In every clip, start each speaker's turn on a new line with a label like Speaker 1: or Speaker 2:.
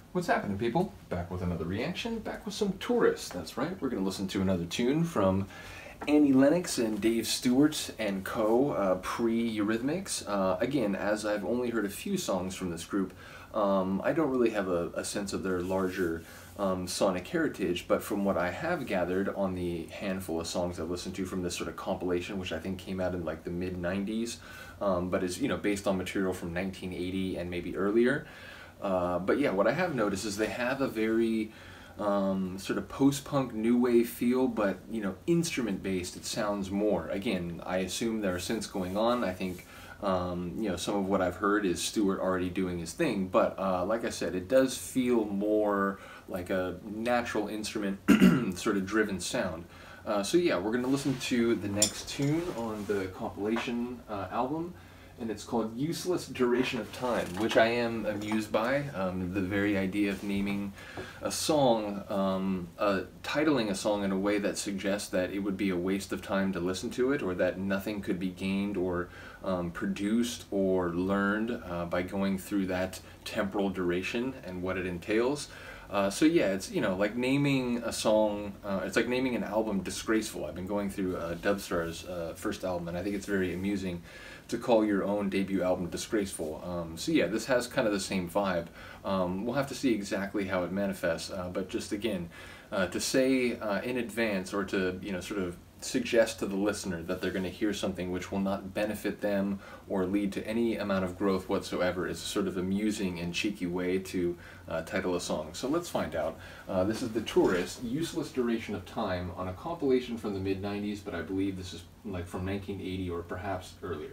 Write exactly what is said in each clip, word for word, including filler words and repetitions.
Speaker 1: What's happening, people? Back with another reaction, back with some Tourist. That's right, we're going to listen to another tune from Annie Lennox and Dave Stewart and co, uh, pre-Eurythmics. Uh, again, as I've only heard a few songs from this group, um, I don't really have a, a sense of their larger um, sonic heritage, but from what I have gathered on the handful of songs I've listened to from this sort of compilation, which I think came out in like the mid nineties, um, but is, you know, based on material from nineteen eighty and maybe earlier. Uh, but yeah, what I have noticed is they have a very um, sort of post-punk new wave feel, but you know, instrument-based. It sounds more. Again, I assume there are synths going on. I think um, you know, some of what I've heard is Stewart already doing his thing. But uh, like I said, it does feel more like a natural instrument sort of driven sound. Uh, so yeah, we're going to listen to the next tune on the compilation uh, album. And it's called Useless Duration of Time, which I am amused by. Um, the very idea of naming a song, um, uh, titling a song in a way that suggests that it would be a waste of time to listen to it, or that nothing could be gained or um, produced or learned uh, by going through that temporal duration and what it entails. Uh, so yeah, it's, you know, like naming a song, uh, it's like naming an album Disgraceful. I've been going through uh, Dubstar's uh, first album, and I think it's very amusing to call your own debut album Disgraceful. Um, so yeah, this has kind of the same vibe. Um, we'll have to see exactly how it manifests, uh, but just again, uh, to say uh, in advance, or to, you know, sort of suggest to the listener that they're going to hear something which will not benefit them or lead to any amount of growth whatsoever is a sort of amusing and cheeky way to uh, title a song. So let's find out. Uh, this is The Tourist, Useless Duration of Time, on a compilation from the mid nineties, but I believe this is like from nineteen eighty or perhaps earlier.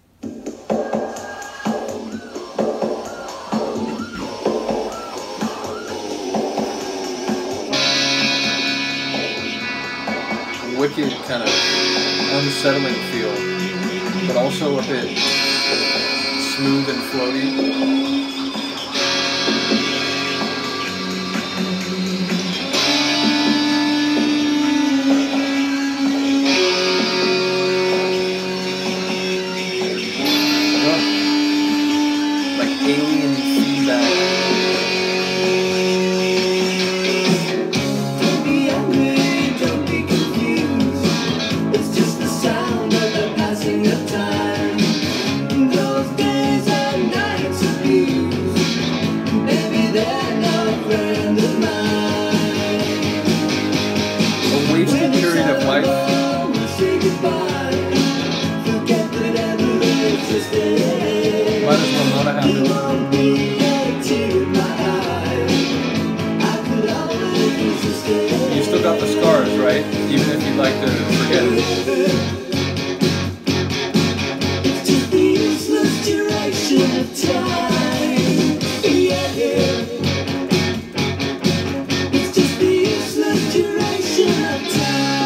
Speaker 1: Wicked kind of unsettling feel, but also a bit smooth and floaty. Alien feedback.
Speaker 2: Don't be angry, don't be confused. It's just the sound of the passing of time. Those days and nights of you, maybe they're no friend of mine.
Speaker 1: A wasted period of life.
Speaker 2: Say goodbye. Forget that ever existed.
Speaker 1: Might as well not have happened. You still got the scars, right? Even if you'd like to forget it.
Speaker 2: It's just the useless duration of time. Yeah. It's just the useless duration of time.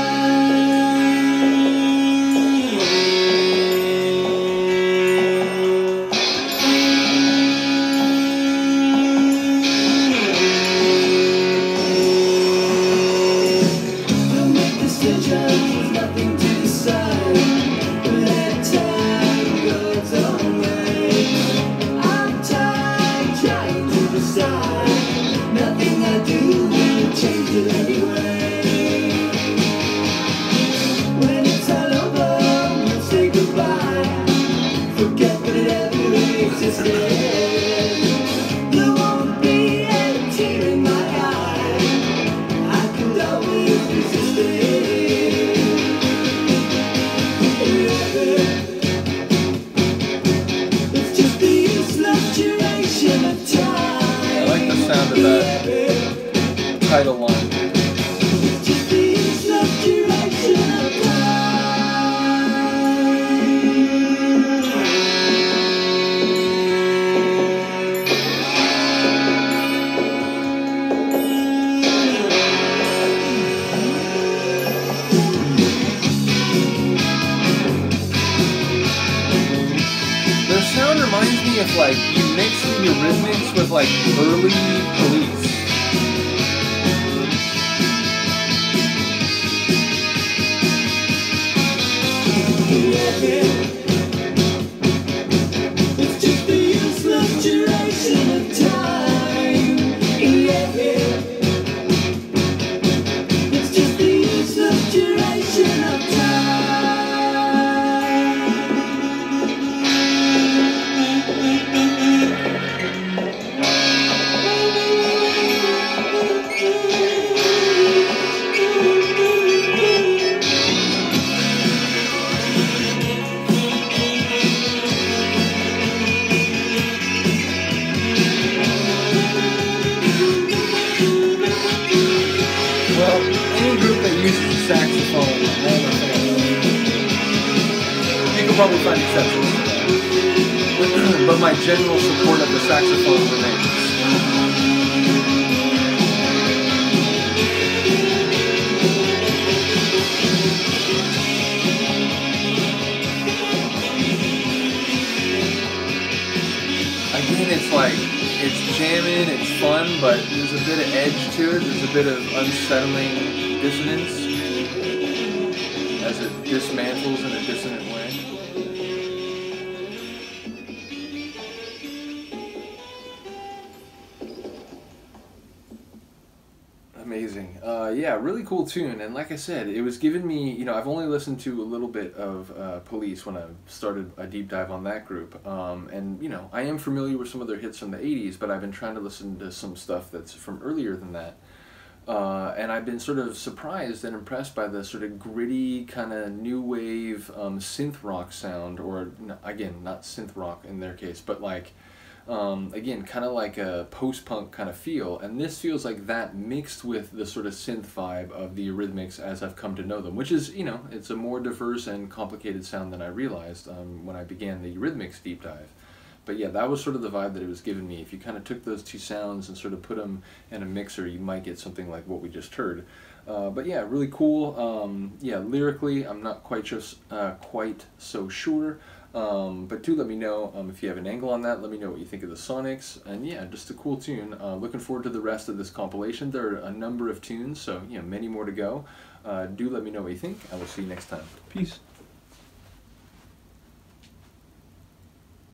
Speaker 2: There's nothing to decide. Let time go its own way. I'm tired trying to decide. Nothing I do will change it anyway. When it's all over, we'll say goodbye. Forget that it ever existed. There won't be a tear in my eye. I could always resist it.
Speaker 1: Sound of that title line. Their sound reminds me of, like, you mix the Eurythmics with like early Police.
Speaker 2: It's just the useless duration of time.
Speaker 1: saxophone, I am a fan of. You can probably find exceptions to that. But my general support of the saxophone remains. Again, it's like, it's jamming, it's fun, but there's a bit of edge to it, there's a bit of unsettling dissonance as it dismantles in a dissonant way. Amazing. Uh, yeah, really cool tune. And like I said, it was giving me, you know, I've only listened to a little bit of uh, Police when I started a deep dive on that group. Um, and, you know, I am familiar with some of their hits from the eighties, but I've been trying to listen to some stuff that's from earlier than that. Uh, and I've been sort of surprised and impressed by the sort of gritty, kind of new wave um, synth rock sound, or, again, not synth rock in their case, but like, Um, again, kind of like a post-punk kind of feel, and this feels like that mixed with the sort of synth vibe of the Eurythmics as I've come to know them, which is, you know, it's a more diverse and complicated sound than I realized um, when I began the Eurythmics deep dive. But yeah, that was sort of the vibe that it was giving me. If you kind of took those two sounds and sort of put them in a mixer, you might get something like what we just heard. Uh, but yeah, really cool. Um, yeah, lyrically, I'm not quite just uh, quite so sure. Um, but do let me know um, if you have an angle on that. Let me know what you think of the sonics. And yeah, just a cool tune. Uh, looking forward to the rest of this compilation. There are a number of tunes, so you know, many more to go. Uh, do let me know what you think. I will see you next time. Peace.